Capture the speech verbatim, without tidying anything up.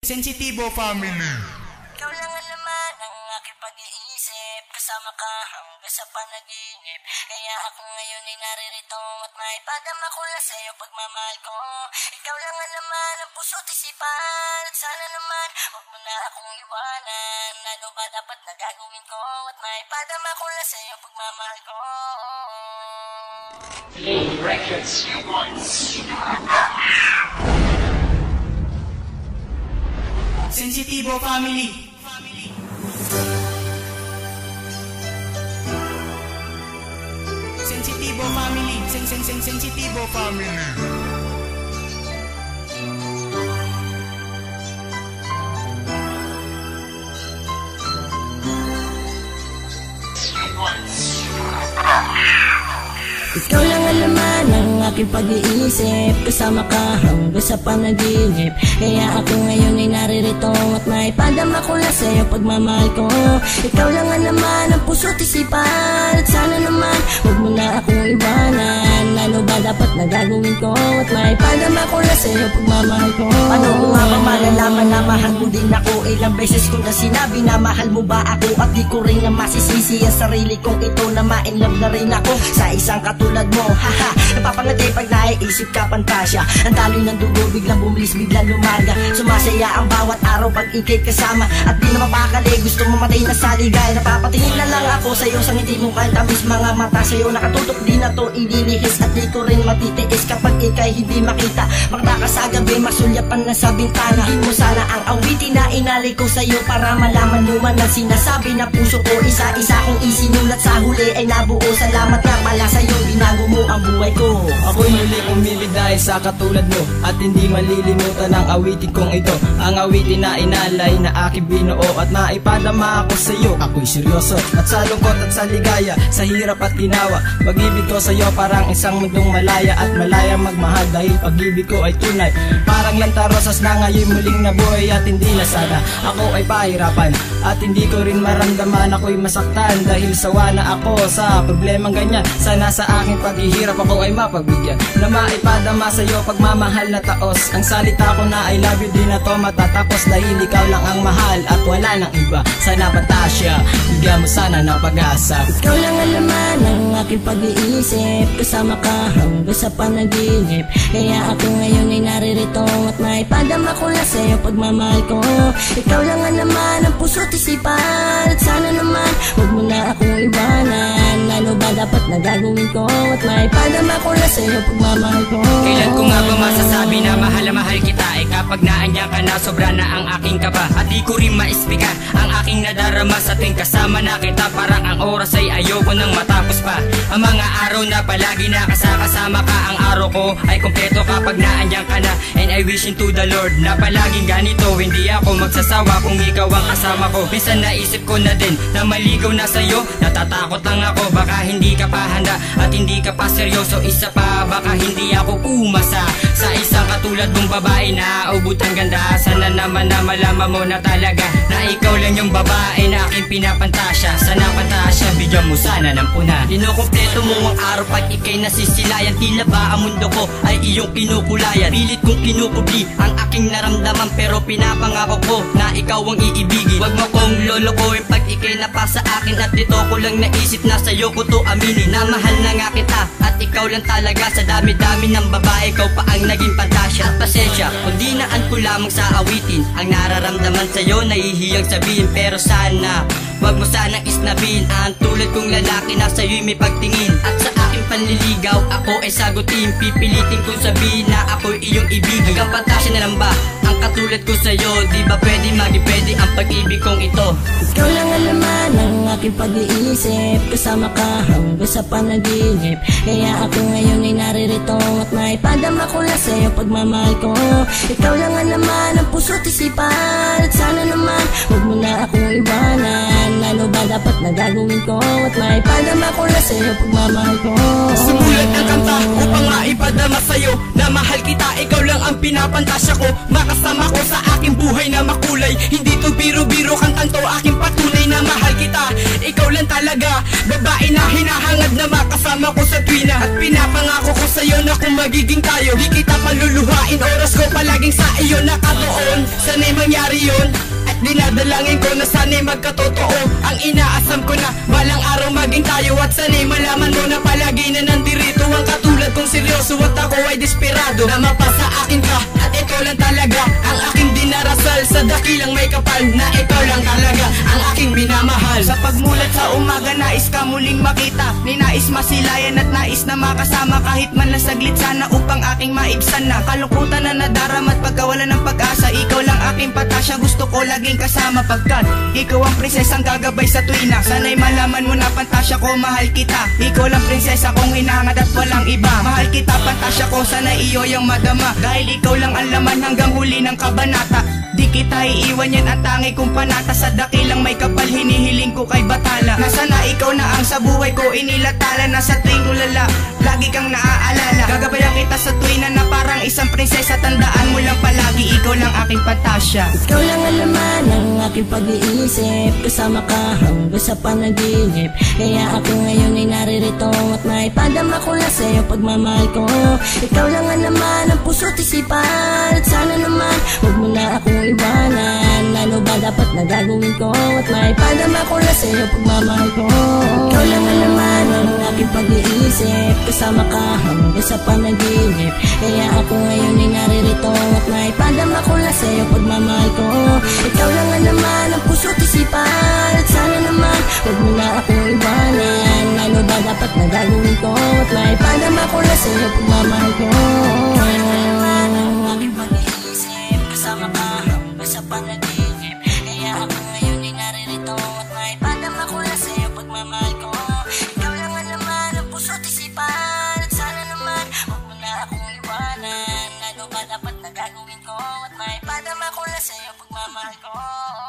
Sensitibo Family. Ikaw lang ang laman ng aking pag-iisip, kasama ka hanggang sa panaginip. Kaya ako ngayon ay naririto at maipadama ko lang sa'yo pagmamahal ko. Ikaw lang ang laman ng puso't isipan, at sana naman huwag mo na akong iwanan. Ano ba dapat na gagawin ko at maipadama ko lang sa'yo pagmamahal ko. Play records you want. Sensitibo Family. Sensitibo Family. Sen sen sen Sensitibo Family. Ikaw lang ang laman ng aking pag-iisip, kasama ka hanggang sa panaginip. Kaya ako ngayon ay naririto at maipadama ko lang sa'yo pagmamahal ko. Ikaw lang ang laman ng puso't isipan, at sana naman huwag mo na akong iwanan. Ano ba dapat na gagawin ko at maipadama ko lang sa'yo pagmamahal ko. Ano ko nga ba malalaman na mahal mo din ako? Ilang beses ko na sinabi na mahal mo ba ako, at di ko rin na masisisi ang sarili kong ito na ma-inlove na rin ako sa isang katulad mo. Haha, napapangati pag naiisip ka pantasya. Ang daloy ng dugo biglang bumilis, biglang lumaga. Sumasaya ang bawat araw pag ikay kasama, at di na mapakali, gusto mamatay na sa ligay. Napapatingin na lang ako sa'yo sa ngiti mo kahit tamis, mga mata sa'yo nakatutok, di na to ililihis. At di ko rin matitiis kapag ikay hindi makita. Makita ka sa gabi, masulyapan na sa bintana. Hindi mo sana ang awitin na inalay ko sa'yo, para malaman mo man ang sinasabi na puso ko. Isa-isa kong isinulat sa huli ay nabuo. Salamat nga pala sa'yo, binago mo ang buhay ko. Ako'y muli umili dahil sa katulad mo, at hindi malilimutan ang awitin kong ito. Ang awitin na inalay na aking binuo, at maipadama ako sa'yo. Ako'y seryoso at sa lungkot at sa ligaya, sa hirap at ginawa. Pag-ibig ko sa'yo parang isang mundong malaya, at malaya magmahal dahil pag-ibig ko ay tunay. Parang lantarosas na ngayon muling nabuhay, at hindi na sana ako ay pahirapan, at hindi ko rin maramdaman ako'y masaktan. Dahil sawa na ako sa problemang ganyan, sana sa aking paghihirap ako ay mapagbigyan, na maipadama sa'yo pagmamahal na taos. Ang salita ko na I love you di na to matatapos, dahil ikaw lang ang mahal at wala nang iba. Sana Pantasya, bigyan mo sana ng pag-asa. Ikaw lang ang laman ng aking pag-iisip, kasama ka hanggang sa panaginip. Kaya ako ngayon ay naririto at maipadama ko lang sa'yo pagmamahal ko. Ikaw lang ang laman ng puso't isipan, at sana naman huwag mo na akong iwanan. Ano ba dapat na gagawin ko at maipadama ko lang sa'yo pagmamahal ko. Kailan ko nga ba masasabi na mahal na mahal kita? Eh kapag naandyan ka na, sobra na ang aking kaba, at di ko rin maispika ang aking nadarama sa tuwing kasama na kita. Parang ang oras ay ayoko nang matapos pa. Ang mga araw na palagi na kasakasama ka, ang araw ko ay kompleto kapag naandyan ka na. And I wishing to the Lord na palaging ganito, hindi ako magsasawa kung ikaw ang kasama ko. Minsan naisip ko na din na maligaw na sa'yo, natatakot lang ako baka hindi ka pa handa at hindi ka pa seryoso. Isa pa, baka hindi ako umasa sa isang katulad mong babae na ubod ang ganda. Sana naman na malaman mo na talaga na ikaw lang yung babae na aking pinapantasya. Sana Pantasya, bigyan mo sana ng puna. Kinukumpleto mo ang araw pag ikay nasisilayan. Tila ba ang mundo ko ay iyong kinukulayan. Pilit kong kinukubli ang aking naramdaman, pero pinapangako ko na ikaw ang iibigin. Huwag mo kong lolokohin pag ikay napasa akin, at dito ko lang naisip na sa'yo ko to aminin. Na mahal na nga kita at ikaw lang talaga sa dami-dami ng babae, ikaw pa ang naging Pantasya. At pasensya kung dinaan ko lamang sa awitin ang nararamdaman sa'yo, nahihiyang sabihin. Pero sana wag mo sanang isnabin ang tulad kong lalaki na sa'yo'y may pagtingin. At sa aking panliligaw ako ay sagutin, pipilitin kong sabihin na ako'y iyong ibigin. Hanggang Pantasya na lang ba ang katulad ko sa'yo? Di ba pwede magi pwede ang pag-ibig kong ito? Ikaw lang ang laman ng aking pag-iisip, kasama ka hanggang sa panaginip. Kaya ako ngayon ay naririto at maipadama ko lang sa'yo pagmamahal ko. Ikaw lang ang laman ng puso't isipan, at sana naman huwag mo na akong iwanan. Ano ba dapat na gagawin ko at maipadama ko lang sa'yo pagmamahal ko. Sumulat ang kanta upang maipadama sa'yo na mahal kita, ikaw lang ang pinapantasya ko. Makasama ko sa aking buhay na makulay, hindi to biro-biro, kantang to aking patunay na mahal kita. Ikaw lang talaga, babae babae na hinahangad na makasama ko sa tuwina. At pinapangako ko sa'yo na kung magiging tayo, di kita paluluhain, oras ko palaging sa iyo nakatuon. Sana'y mangyari yun, at dinadalangin ko na sana'y magkatotoo. Ang inaasam ko na balang araw maging tayo, at sana'y malaman mo na palagi na nandirito ang katulad kong seryoso at ako ay desperado na mapasa akin ka. At ito lang talaga ang aking dinarasal, sa dakilang may kapal na ito lang talaga ang aking minamahal. Sa pagmulat sa umaga, nais ka muling makita, ninais masilayan at nais na makasama, kahit man lang saglit sana upang aking maibsan na kalungkutan na nadarama at pagkawala ng pag-asa. Ikaw lang aking patasya, gusto ko laging kasama, pagkat ikaw ang prinsesang gagabay sa tuwina. Sana'y malaman mo na pantasya ko, mahal kita. Ikaw lang prinsesa kong hinahangad at walang iba. Mahal kita pantasya ko, sana iyo yung madama, dahil ikaw lang ang laman hanggang huli ng kabanata. Di kita iiwan, yan ang tangi kong panata, sa dakilang may kapal hinihiling ko kay Batala. Nasana ikaw na ang sa buhay ko inilatala, na sa tuwing tulala lagi kang naaalala. Gagabayan kita sa tuwina na parang isang prinsesa, tandaan mo lang palagi ikaw lang aking pantasya. Ikaw lang ang laman ng aking pag-iisip, kasama ka hanggang sa panaginip. Kaya ako ngayon ay naririto at maipadama ko na sa'yo pagmamahal ko. Ikaw lang ang laman ng puso't isipan, at sana naman huwag mo na akong iwanan. Ano ba dapat na gagawin ko, at maipadama ko na sa'yo pagmamahal ko. Ikaw lang ang laman ng aking pag-iisip, kasama ka hanggang sa panaginip. Kaya ako ngayon ay naririto at maipadama ko na sa'yo pagmamahal ko. Ikaw lang ang laman ng puso't isipan, at sana naman huwag mo na akong iwanan. Ano ba dapat na gagawin ko, at maipadama ko na sa'yo pagmamahal ko. Ikaw lang ang laman ng aking pag-iisip, kasama ka hanggang sa panaginip. Kaya ako ngayon ay naririto at maipadama ko na sa'yo pagmamahal ko. Ikaw lang ang laman ng puso't isipan, at sana naman huwag mo na akong iwanan. Ano ba dapat na gagawin ko, at maipadama ko na sa'yo pagmamahal ko.